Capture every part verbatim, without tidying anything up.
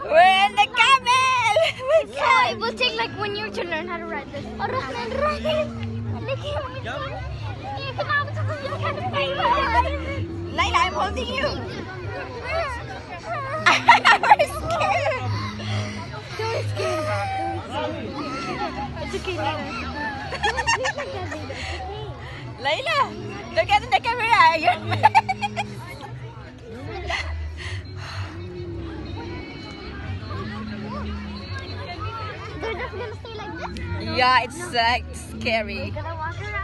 We're in the camel! So it will take like one year to learn how to ride this. Oh, run, run. Look at me. You come out with your kind of baby. Layla, I'm holding you. We're scared. Don't scare. It's okay, Layla. Layla, look at the camera. You're They're just gonna stay like this? yeah, it's like scary. We're gonna walk around.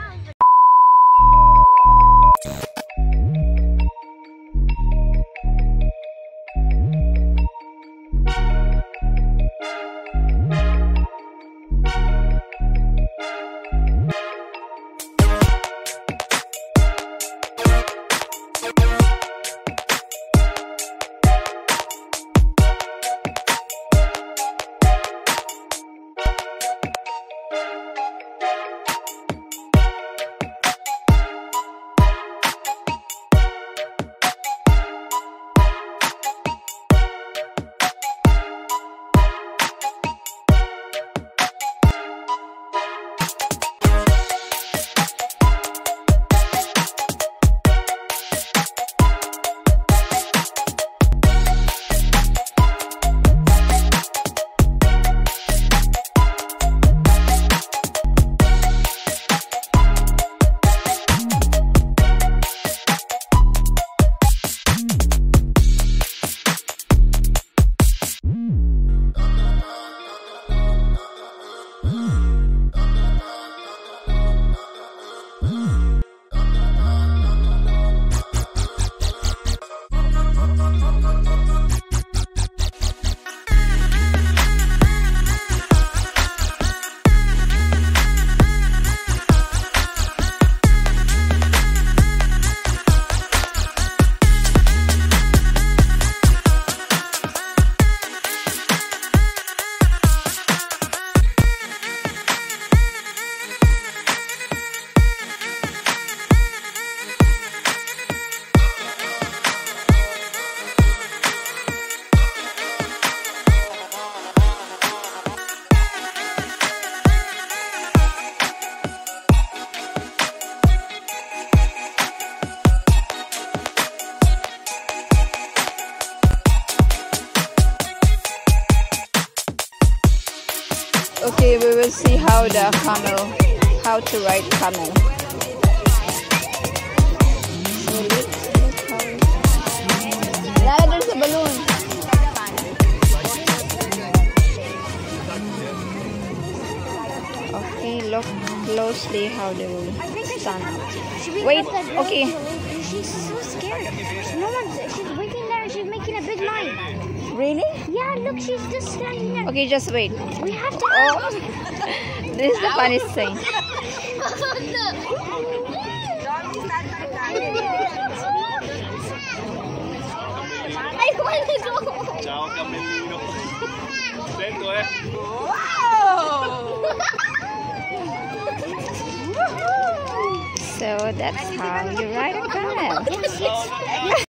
Okay, we will see how the camel, how to ride camel. So look, look how it... Lala, there's a balloon. Okay, look closely how they will stand up. Wait, okay. She's so scared. No one's, she's waiting there. She's making a big line. Really? Yeah, look, she's just standing there. Okay, just wait. We have to. Oh, this is the funniest thing. I want to go. Ciao camellino. Sento eh. So that's how you ride a camel.